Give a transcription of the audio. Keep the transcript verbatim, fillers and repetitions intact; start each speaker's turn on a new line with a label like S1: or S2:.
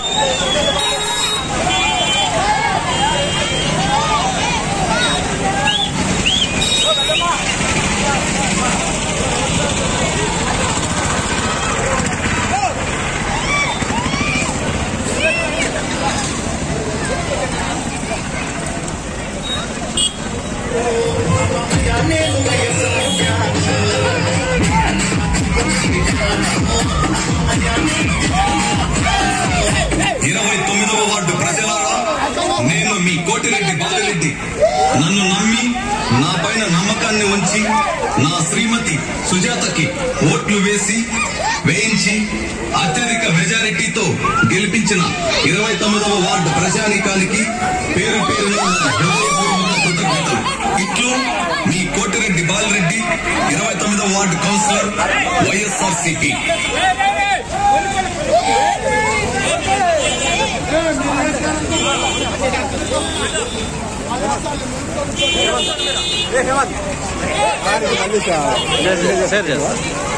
S1: ఇరవై తొమ్మిదవ వార్డు ప్రజలారా, నేను మీ కోటిరెడ్డి బాలిరెడ్డి. నన్ను నమ్మి నా పైన నమ్మకాన్ని ఉంచి నా శ్రీమతి సుజాతకి ఓట్లు వేసి వేయించి అత్యధిక మెజారిటీతో గెలిపించిన ఇరవై తొమ్మిదవ వార్డు ప్రజానీకానికి పేరు పేరున కృతజ్ఞతలు. ఇట్లు మీ కోటిరెడ్డి బాలిరెడ్డి, ఇరవై తొమ్మిదవ వార్డు కౌన్సిలర్, వైఎస్ఆర్సీపీ.
S2: షేర్ చేస్తా.